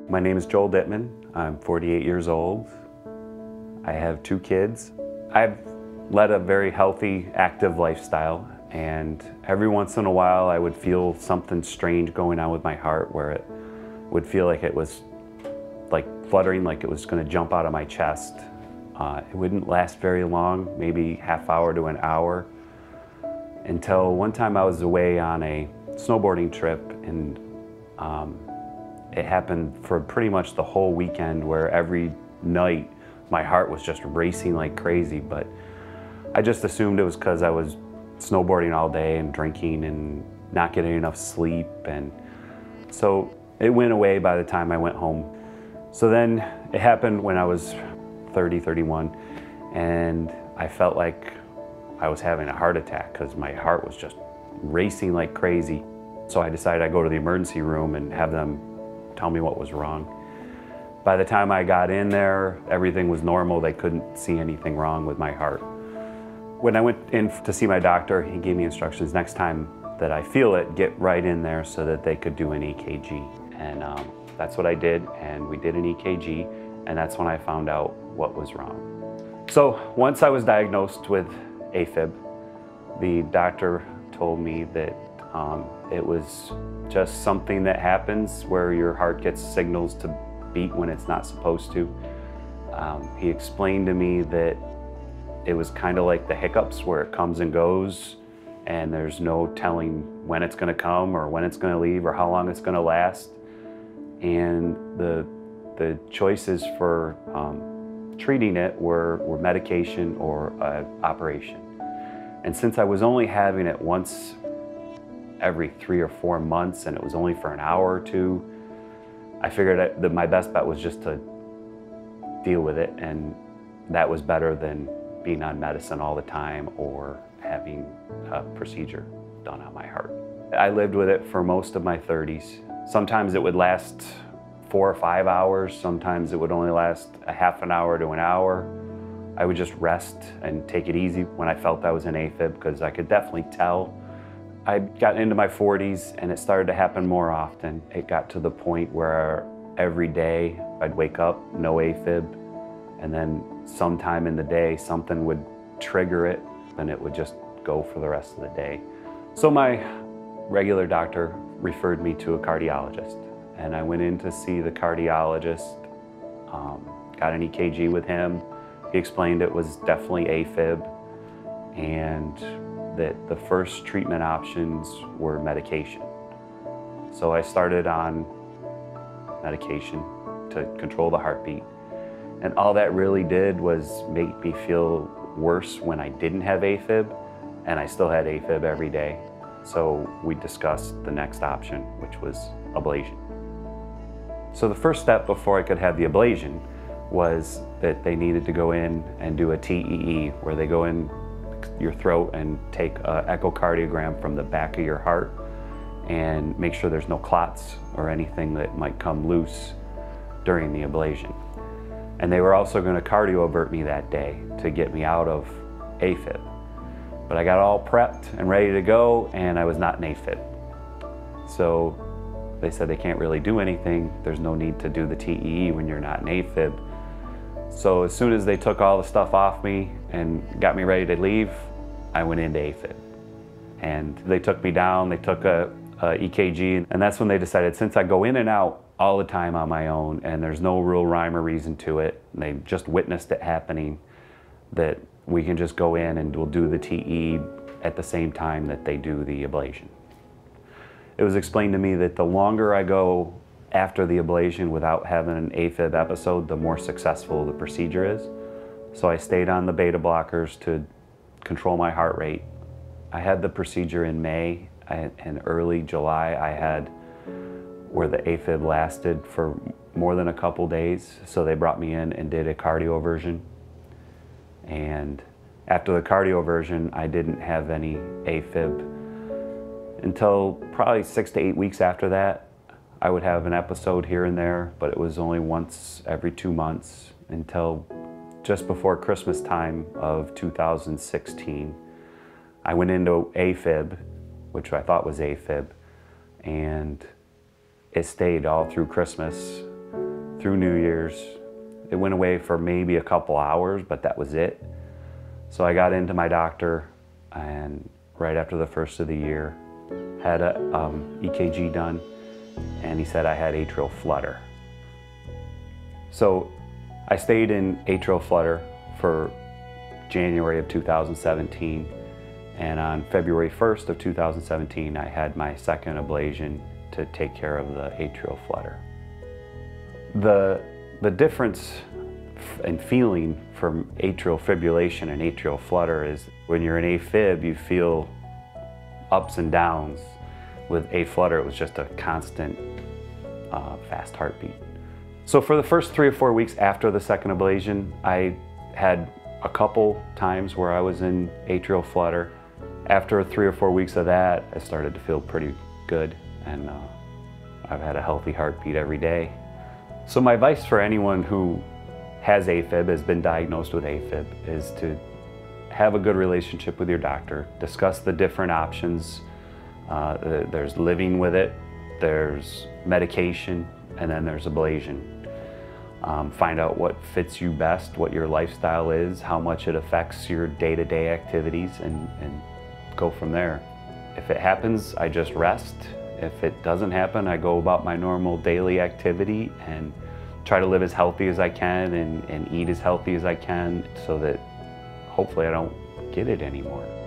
My name is Joel Dittman. I'm 48 years old. I have 2 kids. I've led a very healthy, active lifestyle, and every once in a while I would feel something strange going on with my heart where it would feel like it was like fluttering, like it was going to jump out of my chest. It wouldn't last very long, maybe half hour to an hour, until one time I was away on a snowboarding trip, and it happened for pretty much the whole weekend, where every night my heart was just racing like crazy. But I just assumed it was because I was snowboarding all day and drinking and not getting enough sleep, and so it went away by the time I went home. So then it happened when I was 30, 31, and I felt like I was having a heart attack because my heart was just racing like crazy. So I decided I'd go to the emergency room and have them tell me what was wrong. By the time I got in there, everything was normal. They couldn't see anything wrong with my heart. When I went in to see my doctor, he gave me instructions: next time that I feel it, get right in there so that they could do an EKG. And that's what I did, and we did an EKG, and that's when I found out what was wrong. So once I was diagnosed with AFib, the doctor told me that it was just something that happens where your heart gets signals to beat when it's not supposed to. He explained to me that it was kind of like the hiccups, where it comes and goes, and there's no telling when it's going to come or when it's going to leave or how long it's going to last. And the choices for treating it were medication or operation. And since I was only having it once every 3 or 4 months, and it was only for an hour or 2, I figured that my best bet was just to deal with it, and that was better than being on medicine all the time or having a procedure done on my heart. I lived with it for most of my 30s. Sometimes it would last 4 or 5 hours. Sometimes it would only last a half an hour to an hour. I would just rest and take it easy when I felt I was in AFib, because I could definitely tell. I got into my 40s and it started to happen more often. It got to the point where every day I'd wake up, no AFib, and then sometime in the day something would trigger it, and it would just go for the rest of the day. So my regular doctor referred me to a cardiologist, and I went in to see the cardiologist, got an EKG with him. He explained it was definitely AFib, and that the first treatment options were medication. So I started on medication to control the heartbeat, and all that really did was make me feel worse when I didn't have AFib, and I still had AFib every day. So we discussed the next option, which was ablation. So the first step before I could have the ablation was that they needed to go in and do a TEE, where they go in your throat and take an echocardiogram from the back of your heart and make sure there's no clots or anything that might come loose during the ablation. And they were also going to cardioavert me that day to get me out of AFib. But I got all prepped and ready to go, and I was not in AFib. So they said they can't really do anything. There's no need to do the TEE when you're not in AFib. So as soon as they took all the stuff off me and got me ready to leave, I went into AFib. And they took me down, they took a EKG, and that's when they decided, since I go in and out all the time on my own and there's no real rhyme or reason to it, and they just witnessed it happening, that we can just go in and we'll do the TE at the same time that they do the ablation. It was explained to me that the longer I go after the ablation without having an AFib episode, the more successful the procedure is. So I stayed on the beta blockers to control my heart rate. I had the procedure in May, and early July I had where the AFib lasted for more than a couple days. So they brought me in and did a cardioversion. And after the cardioversion, I didn't have any AFib until probably 6 to 8 weeks after that. I would have an episode here and there, but it was only once every 2 months until just before Christmas time of 2016. I went into AFib, which I thought was AFib, and it stayed all through Christmas. through New Year's. It went away for maybe a couple hours, but that was it. So I got into my doctor, and right after the first of the year, had a EKG done, and he said I had atrial flutter. So I stayed in atrial flutter for January of 2017, and on February 1st of 2017, I had my second ablation to take care of the atrial flutter. The difference in feeling from atrial fibrillation and atrial flutter is when you're in AFib, you feel ups and downs. With aflutter, it was just a constant fast heartbeat. So for the first 3 or 4 weeks after the second ablation, I had a couple times where I was in atrial flutter. After 3 or 4 weeks of that, I started to feel pretty good, and I've had a healthy heartbeat every day. So my advice for anyone who has AFib, has been diagnosed with AFib, is to have a good relationship with your doctor. Discuss the different options. There's living with it, there's medication, and then there's ablation. Find out what fits you best, what your lifestyle is, how much it affects your day-to-day activities, and go from there. If it happens, I just rest. If it doesn't happen, I go about my normal daily activity and try to live as healthy as I can and eat as healthy as I can so that hopefully I don't get it anymore.